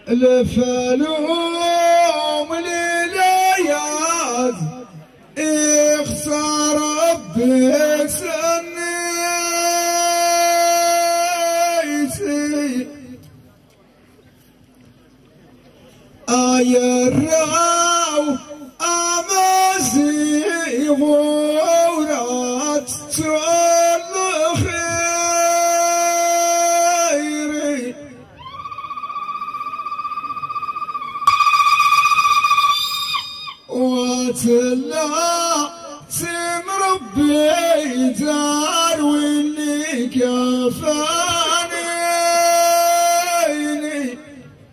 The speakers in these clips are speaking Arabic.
الفلوم للياز اخسر ربي سنيتي الراو امازي غورات الخير وتلا سم ربي دار واللي كفاني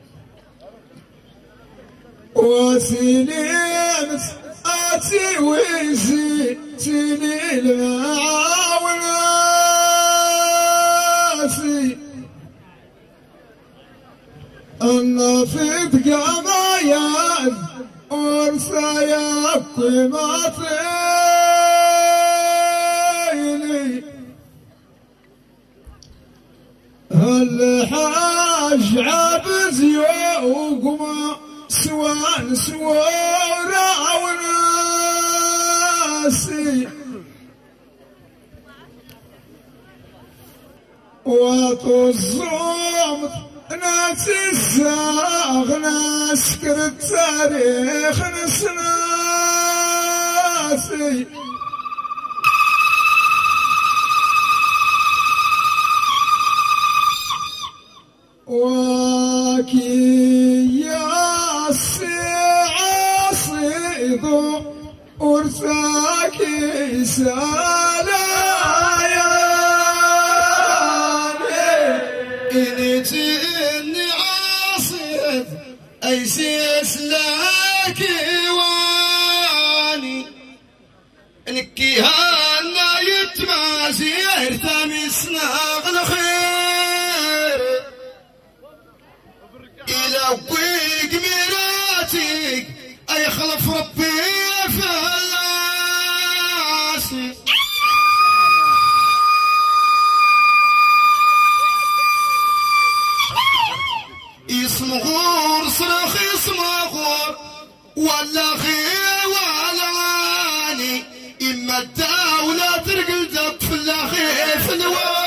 وسلمت اتي وزيتني العاوناسي الله في دقمايان ورسايا قيمتيني الحاج عبد يوقما سوان سوارا وناسي وطزمت ناس الزاغ نسكر التاريخ نسناسي واكي يا عصيدو ورثاكي سالايا إني عاصد أيسيس لك واني نكي هانا يتمازي ارتمي سناغ الخير إلى ويق ميراتك أي خلف ربي فلاسي يصمغور صرخ يصمغور ولا خي ولا عاني إما الدولة ترقل دب في الأخي في الوالي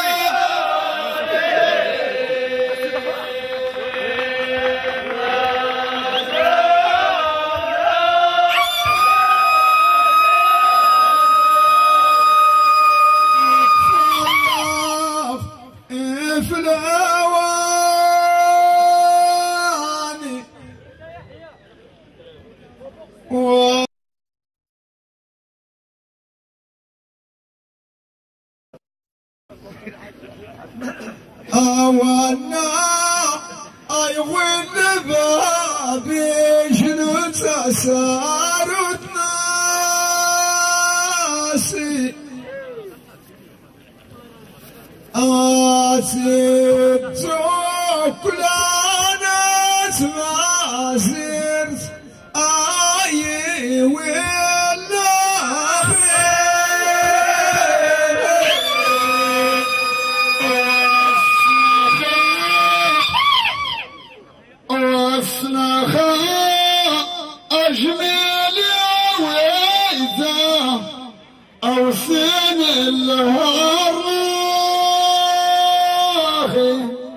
في الأواني أوانا أيوين بابي شنو تسارت ناسي أسبت كل ناس ما زرت أي ولا وصنخا أجمل وإذا أوسن الهراخي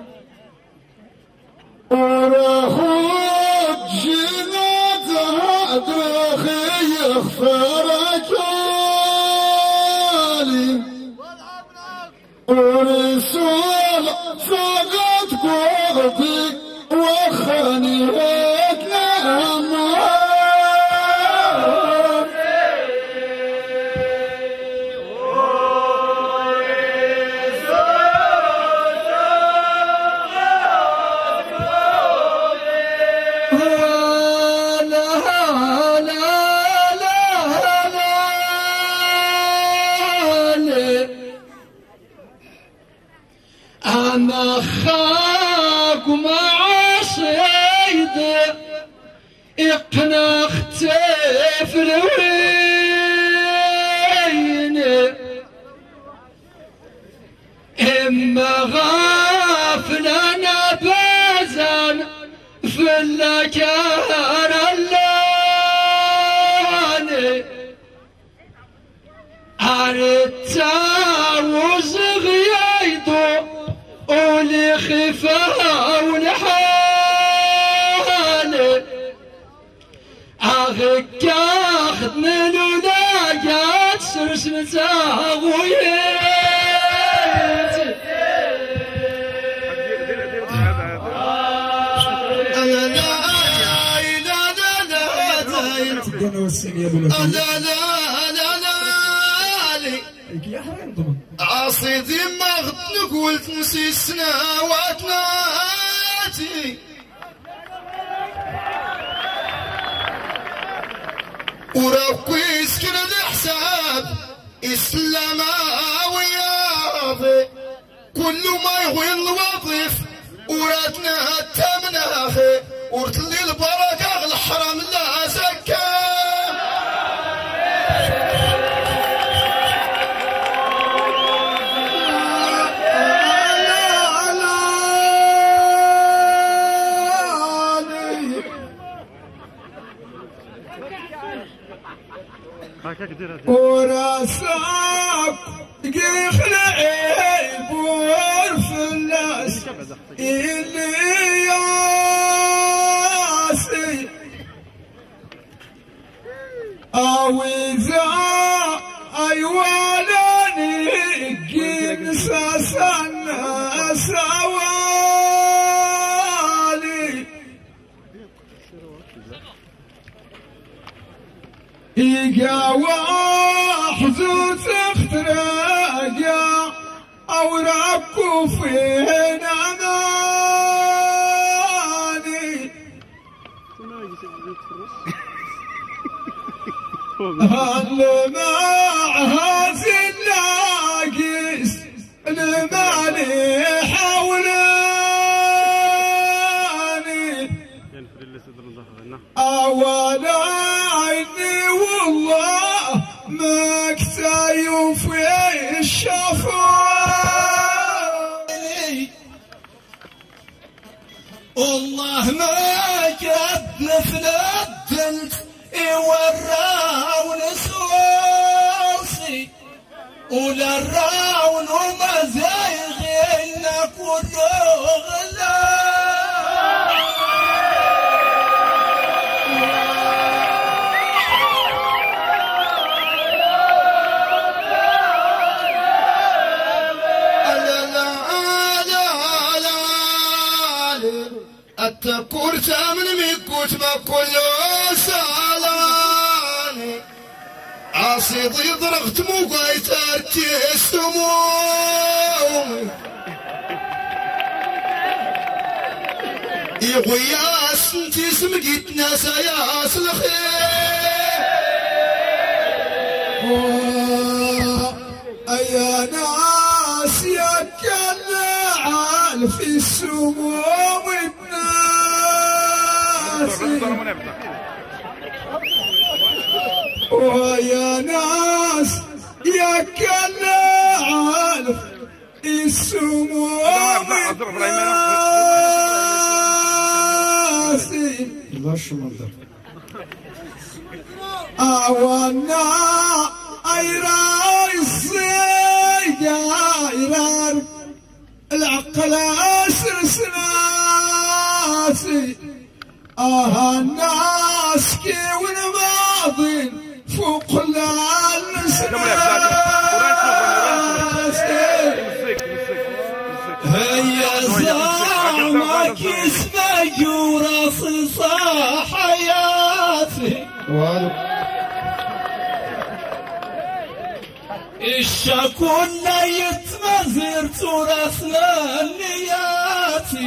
ورخوت جناتها دخي يخفرك لي ورسول فقط قربي وخاني هيك أنا خاك مع صيد اقنا اختف الوين إما غافل أنا بازن ذكر اللاني التاوز غيايدو ولي خفا ونحالي أغيك أخذ من ولايات سرسمتها غويت عصيدي ما غد قلت نسي سنواتناتي وربي يسكن الحساب إسلاماوي كل ما يغوي الوظيف وراتنا التمناخي ورتلي البركة الحرام لا زكا وراسك يخلع بور في الناس اللي ياسي أو إذا أيوالاني جنسا سنة سوالي إيجا وحزو تختراجا أو ربكو فين أماني هل معها زلاقيس المالي حولاني أولا عيني والله ما كتايو في الشفاء والله ما كدنا في الدنت يوراون سوسي ولا الراون وما زايغينا كله غلا التكور تامن ميكوت ما كله سالاني عصيدي ضرغت موقايت ارتيستموم يغوياس انتي سمقيت ناس ياس الخير يا ناس يا كالعال في السموم الناس ويا ناس يا كالعال في السموم الناس أوانا أيرار الصيدار العقل سرسناسي الناس كي والماضين فوق هيا زعمك اسمك وراس صاح حياتي الشكون لا يتمزر تراثنا النياتي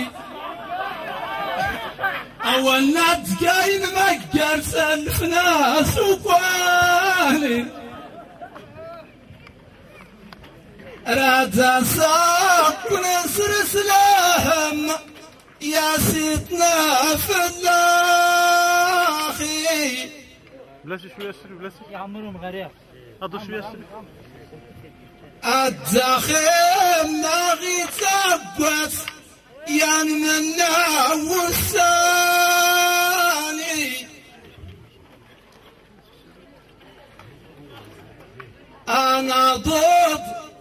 أولنا تقاين مقر سنفنا سوقاني رادا ساق نسر سلام يا سيدنا فلاخي بلاش شويه السري بلاش يعمرهم غريب هذا شويه السري الداخل ناغي تبت يعني منا وسام أنا ضد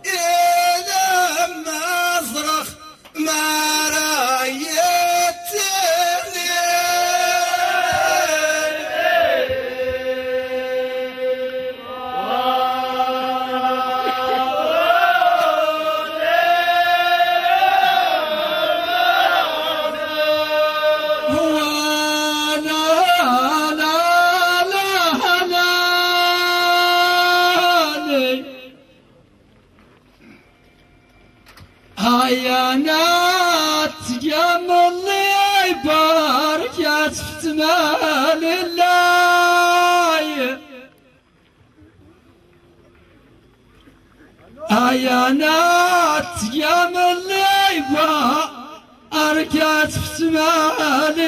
لما أصرخ ما رايتني عيانات جمل لي بركات فتمال الله عيانات جمل لي بركات فتمال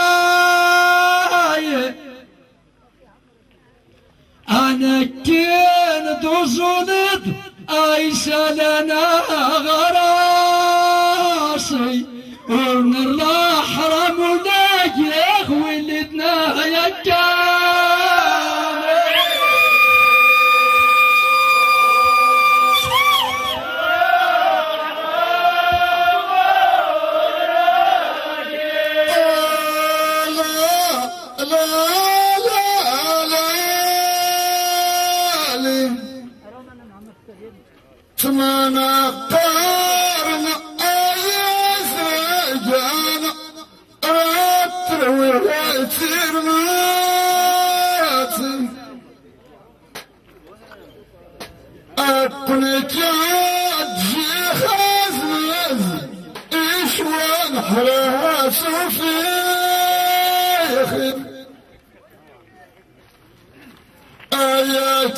الله أنا كين دوزولد عيسى لنا غراسي ورن الله حرمنا يا ولدنا يا كان تمانا قارنا آياس رجانا راتر وغيتر ماتي أقل جاد جيخاز مازي إشوان حراس وفيخر آيات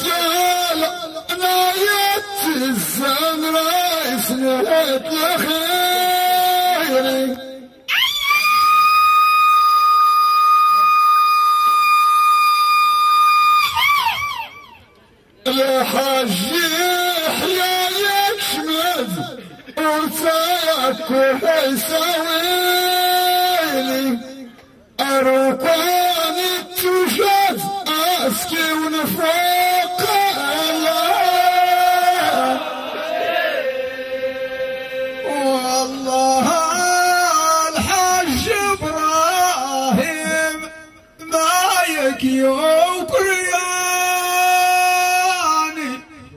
نايات الزان رايس نهاية الخير الحاجي حيايك شمد ورساك وحيساويلي أروقاني تشاز أسكي ونفاق والله الحاج إبراهيم ما يكيو كرياني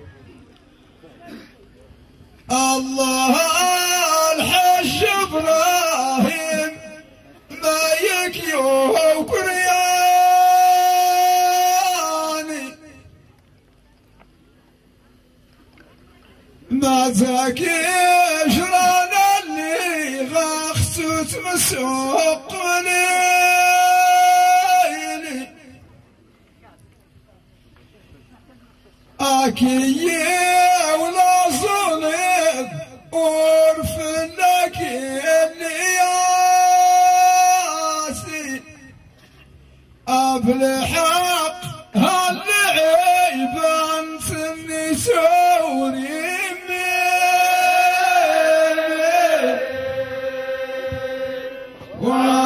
الله الحاج إبراهيم ما يكيو كرياني ما زكي جرانا اللي غاختو تمسوق ليلي أكي ولا ظلم ورفنك الياسي أبلحق هالعيبان ثني سوري Wow.